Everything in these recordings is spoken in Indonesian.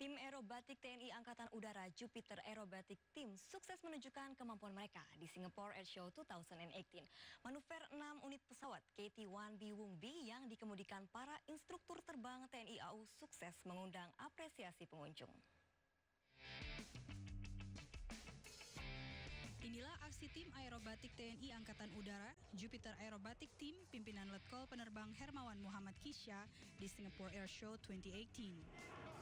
Tim aerobatik TNI Angkatan Udara Jupiter Aerobatic Team sukses menunjukkan kemampuan mereka di Singapore Airshow 2018. Manuver 6 unit pesawat KT-1B Wong B yang dikemudikan para instruktur terbang TNI AU sukses mengundang apresiasi pengunjung. Inilah aksi tim aerobatik TNI Angkatan Udara Jupiter Aerobatic Team pimpinan Letkol Penerbang Hermawan Muhammad Kisya di Singapore Airshow 2018.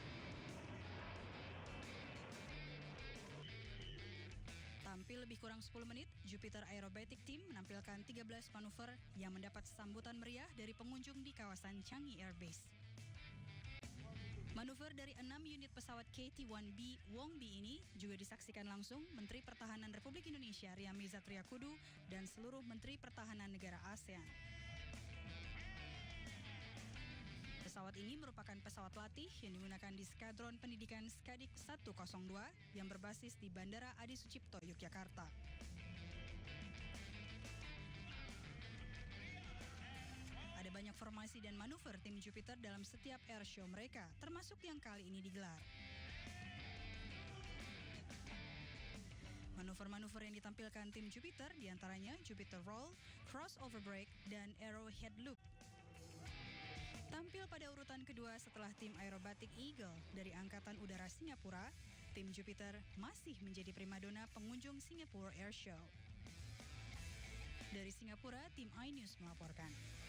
Tampil lebih kurang 10 menit, Jupiter Aerobatic Team menampilkan 13 manuver yang mendapat sambutan meriah dari pengunjung di kawasan Changi Air Base. Manuver dari 6 unit pesawat KT-1B Wong B ini juga disaksikan langsung Menteri Pertahanan Republik Indonesia Ria Mizar Triakudu dan seluruh Menteri Pertahanan negara ASEAN. Pesawat ini merupakan pesawat latih yang digunakan di Skadron Pendidikan Skadik 102 yang berbasis di Bandara Adi Sucipto, Yogyakarta. Ada banyak formasi dan manuver tim Jupiter dalam setiap airshow mereka, termasuk yang kali ini digelar. Manuver-manuver yang ditampilkan tim Jupiter diantaranya Jupiter Roll, Crossover Break, dan Arrow Head Loop. Tampil pada urutan kedua setelah tim Aerobatic Eagle dari Angkatan Udara Singapura, tim Jupiter masih menjadi primadona pengunjung Singapore Airshow. Dari Singapura, tim iNews melaporkan.